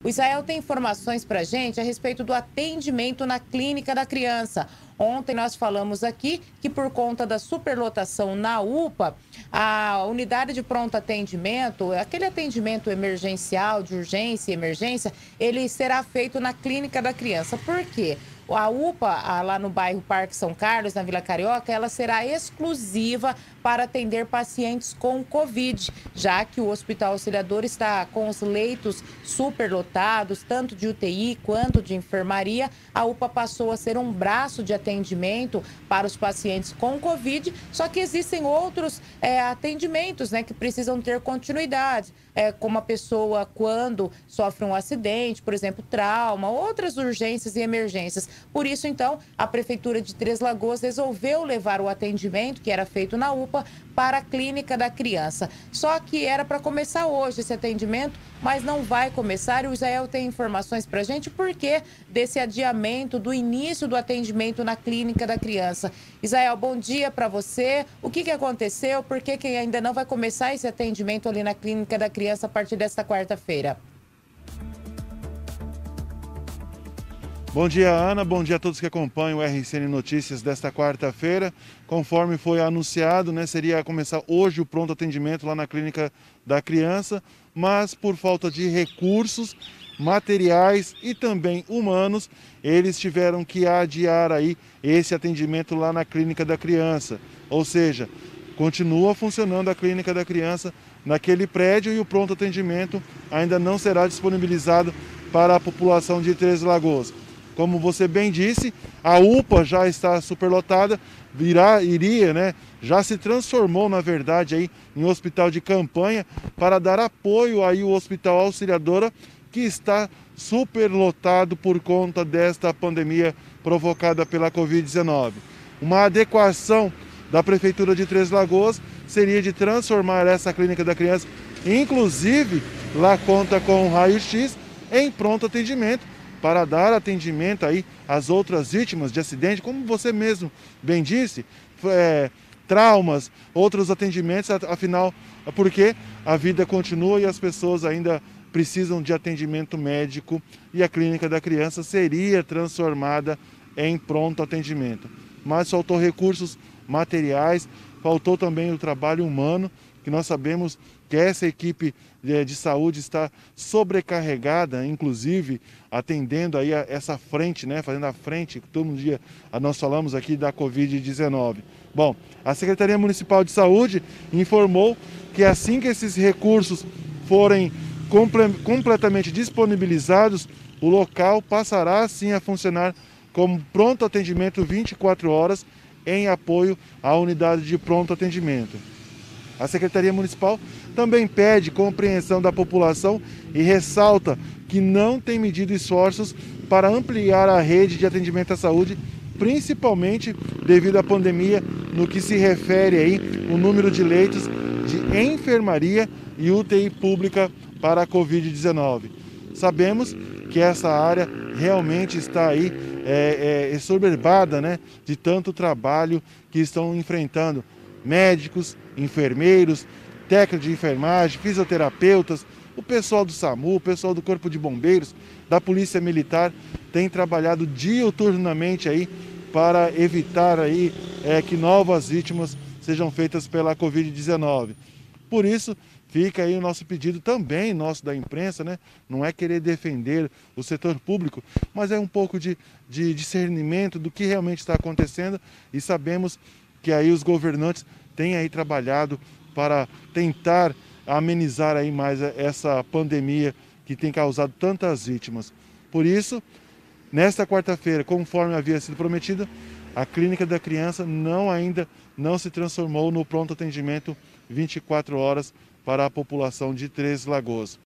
O Israel tem informações para a gente a respeito do atendimento na clínica da criança. Ontem nós falamos aqui que por conta da superlotação na UPA, a unidade de pronto atendimento, aquele atendimento emergencial, de urgência e emergência, ele será feito na clínica da criança. Por quê? A UPA, lá no bairro Parque São Carlos, na Vila Carioca, ela será exclusiva para atender pacientes com Covid, já que o Hospital Auxiliadora está com os leitos superlotados, tanto de UTI quanto de enfermaria. A UPA passou a ser um braço de atendimento para os pacientes com Covid, só que existem outros atendimentos, né, que precisam ter continuidade, como a pessoa quando sofre um acidente, por exemplo, trauma, outras urgências e emergências. Por isso, então, a Prefeitura de Três Lagoas resolveu levar o atendimento que era feito na UPA para a clínica da criança. Só que era para começar hoje esse atendimento, mas não vai começar. E o Israel tem informações para a gente por que desse adiamento do início do atendimento na clínica da criança. Israel, bom dia para você. O que aconteceu? Por que ainda não vai começar esse atendimento ali na clínica da criança a partir desta quarta-feira? Bom dia, Ana. Bom dia a todos que acompanham o RCN Notícias desta quarta-feira. Conforme foi anunciado, seria começar hoje o pronto atendimento lá na clínica da criança, mas por falta de recursos materiais e também humanos, eles tiveram que adiar aí esse atendimento lá na clínica da criança. Ou seja, continua funcionando a clínica da criança naquele prédio e o pronto atendimento ainda não será disponibilizado para a população de Três Lagoas. Como você bem disse, a UPA já está superlotada, já se transformou, na verdade, aí, em hospital de campanha para dar apoio aí ao Hospital Auxiliadora, que está superlotado por conta desta pandemia provocada pela Covid-19. Uma adequação da Prefeitura de Três Lagoas seria de transformar essa clínica da criança, inclusive lá conta com raio-x, em pronto atendimento, para dar atendimento aí às outras vítimas de acidente, como você mesmo bem disse, traumas, outros atendimentos, afinal, porque a vida continua e as pessoas ainda precisam de atendimento médico e a clínica da criança seria transformada em pronto atendimento. Mas faltou recursos materiais, faltou também o trabalho humano, que nós sabemos que essa equipe de saúde está sobrecarregada, inclusive atendendo aí essa frente, fazendo a frente, que todo dia nós falamos aqui da Covid-19. Bom, a Secretaria Municipal de Saúde informou que assim que esses recursos forem completamente disponibilizados, o local passará sim a funcionar como pronto atendimento 24 horas em apoio à unidade de pronto atendimento. A Secretaria Municipal também pede compreensão da população e ressalta que não tem medido esforços para ampliar a rede de atendimento à saúde, principalmente devido à pandemia, no que se refere aí o número de leitos de enfermaria e UTI pública para a Covid-19. Sabemos que essa área realmente está aí exorbitada, de tanto trabalho que estão enfrentando médicos, enfermeiros, técnicos de enfermagem, fisioterapeutas, o pessoal do SAMU, o pessoal do Corpo de Bombeiros, da Polícia Militar, tem trabalhado diuturnamente aí para evitar aí que novas vítimas sejam feitas pela Covid-19. Por isso, fica aí o nosso pedido também, nosso da imprensa, Não é querer defender o setor público, mas é um pouco de discernimento do que realmente está acontecendo e sabemos que aí os governantes têm aí trabalhado para tentar amenizar aí mais essa pandemia que tem causado tantas vítimas. Por isso, nesta quarta-feira, conforme havia sido prometido, a clínica da criança ainda não se transformou no pronto atendimento 24 horas para a população de Três Lagoas.